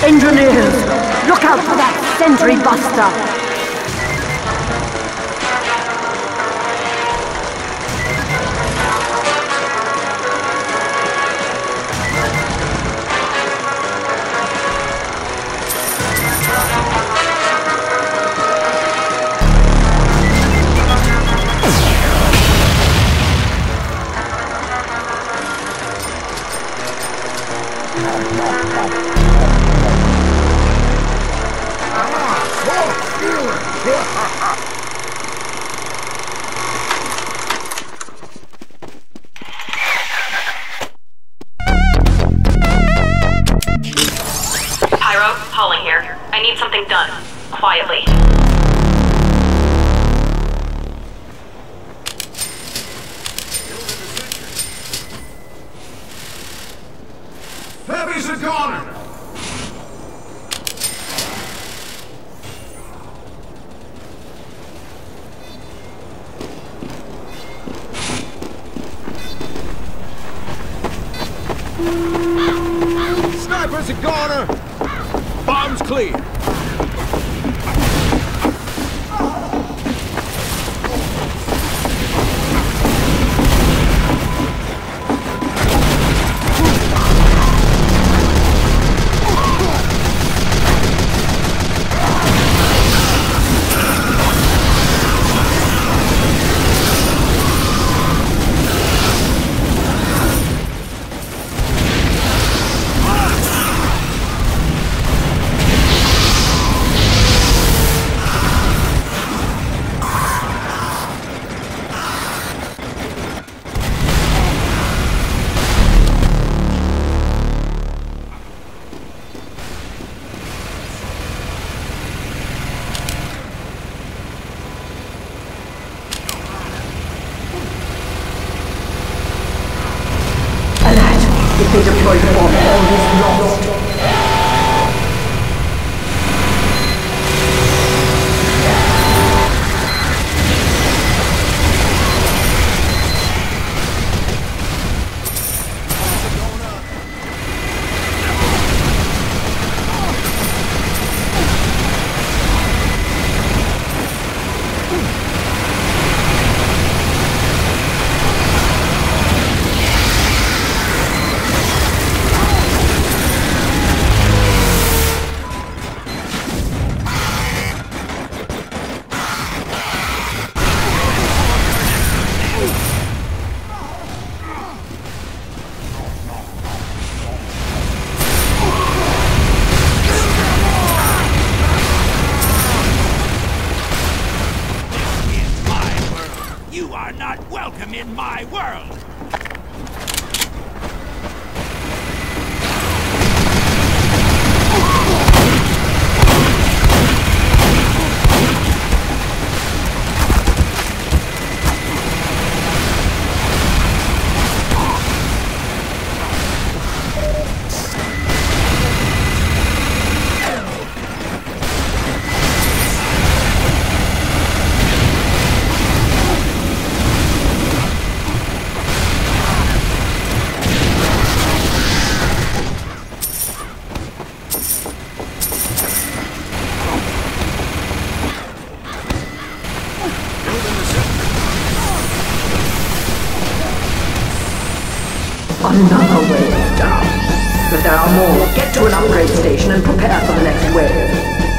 Engineers, look out for that sentry buster! Hauling here. I need something done. Quietly. Heavy's a goner! Sniper's a goner! Bomb's clear! If they deploy the bomb, all is lost. Welcome in my world! Another wave down. But there are more. Get to an upgrade station and prepare for the next wave.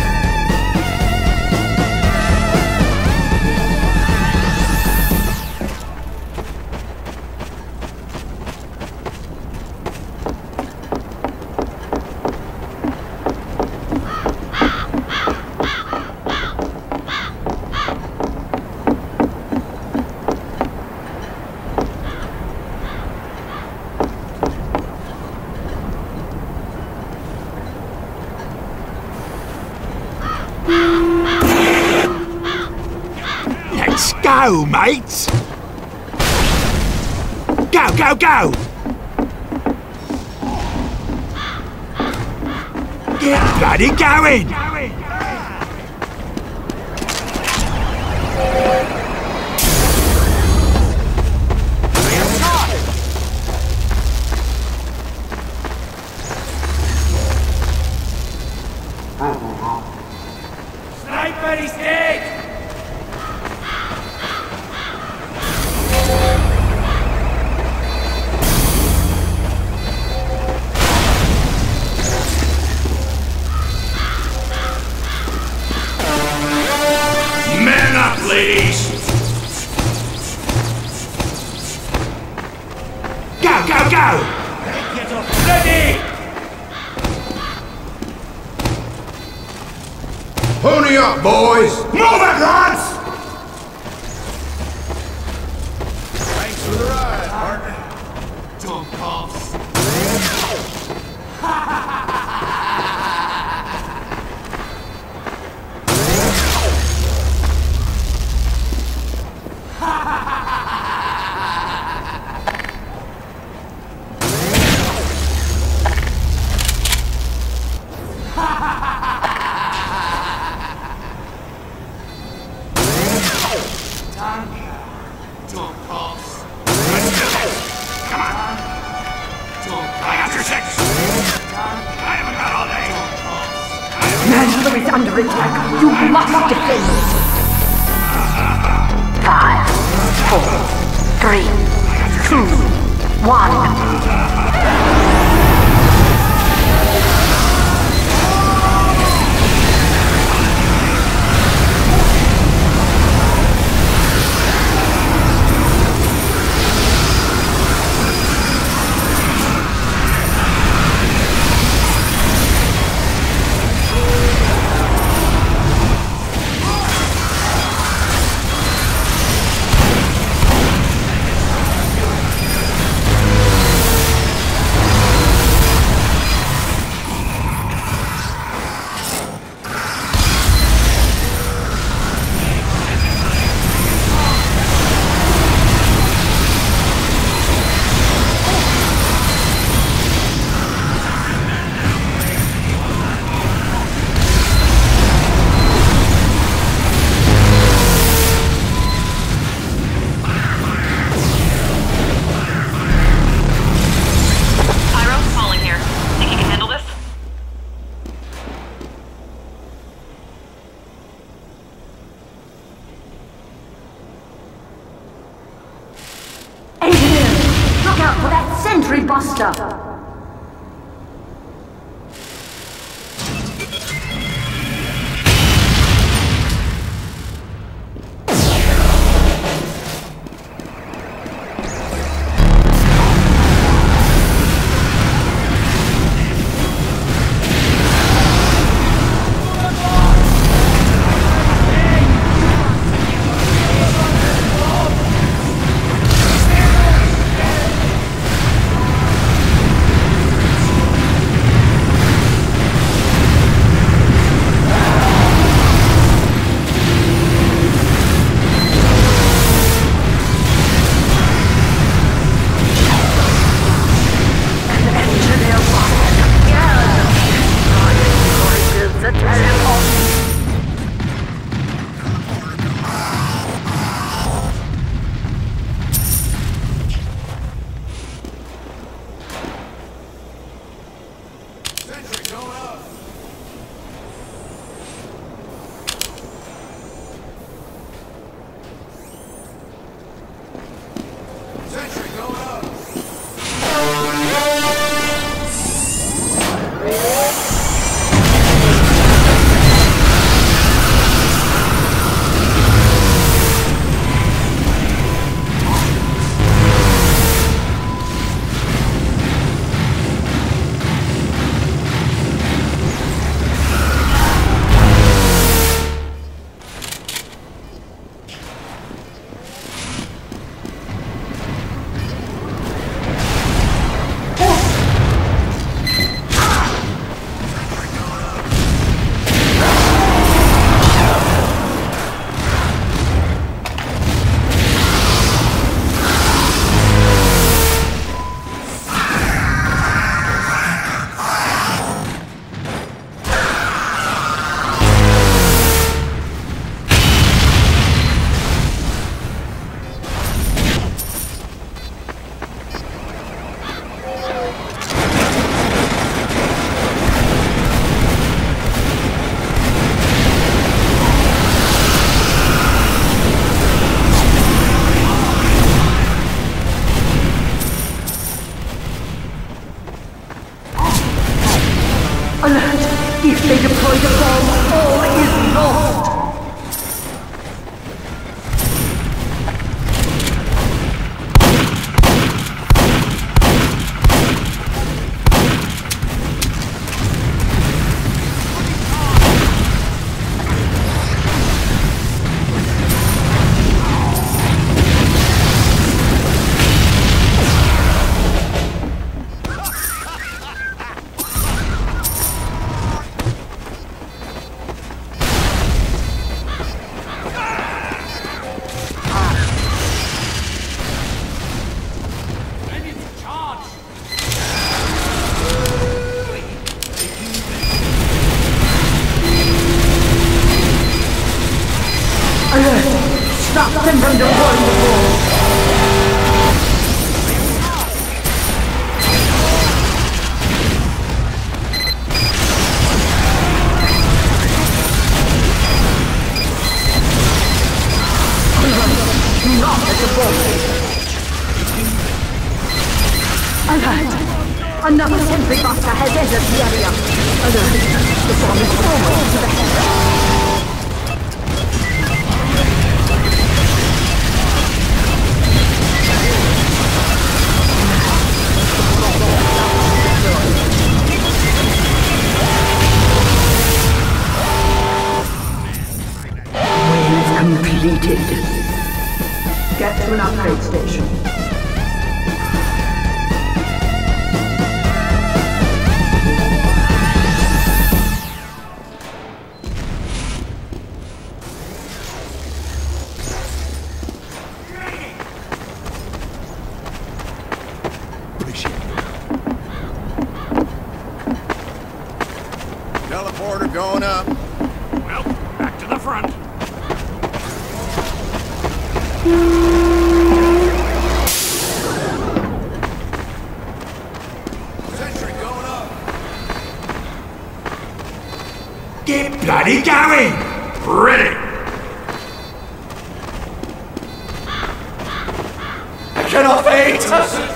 Let's go, mates! Go, go, go! Get bloody going! Pony up, boys! Move it, lads! Thanks for the ride, partner. Dump offs. Manchester is under attack. You must defend it. 5, 4, 3, 2, 1. For that sentry buster! Alert! If they deploy the bomb, all is lost! sentry buster has entered the area. Alert. The bomb is almost to the head. Completed. Get to an upgrade station. Teleporter going up. Well, back to the front. Sentry going up. Get bloody going! Ready! I cannot wait!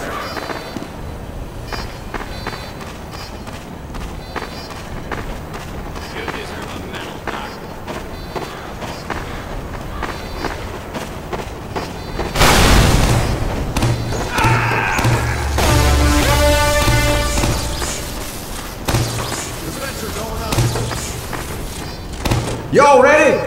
Y'all ready?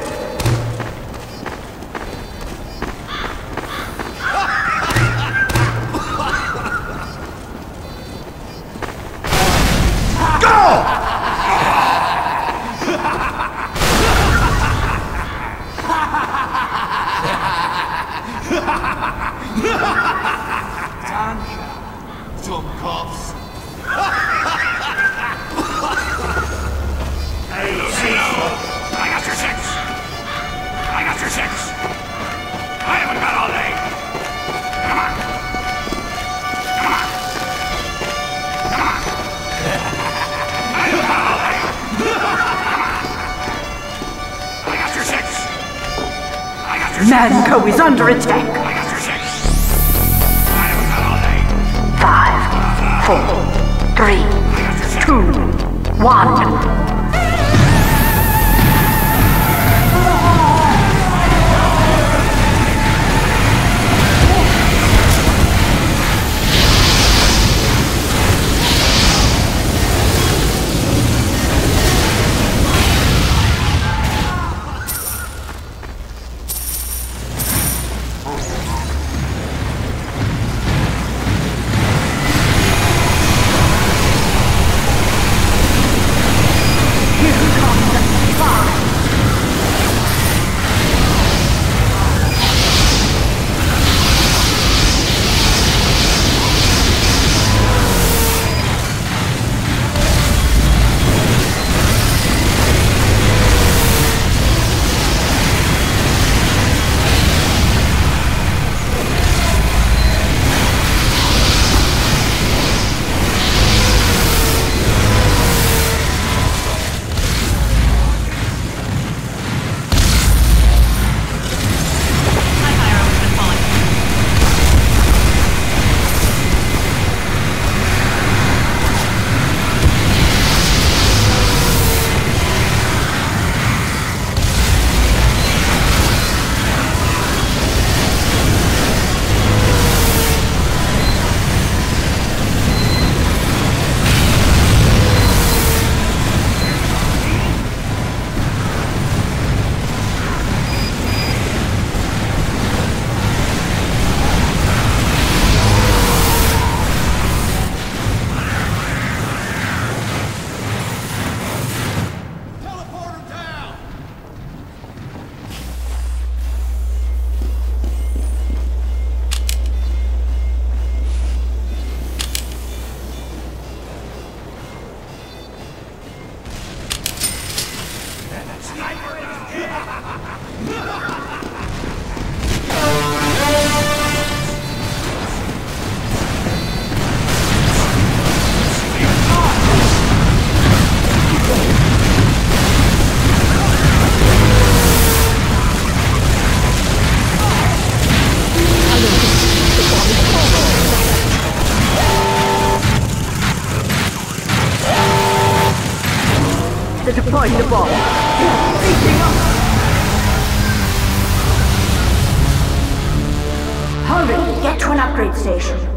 Dumb cops. I got your six! I got your six! I haven't got all day! Come on! Come on! Come on! I haven't got all day! Come on! I got your six! I got your six! Manco is under attack. I got your six! I haven't got all day! 5, 4, 3, 2, 1. They're deploying the bomb. Beating up. Hurry, get to an upgrade station.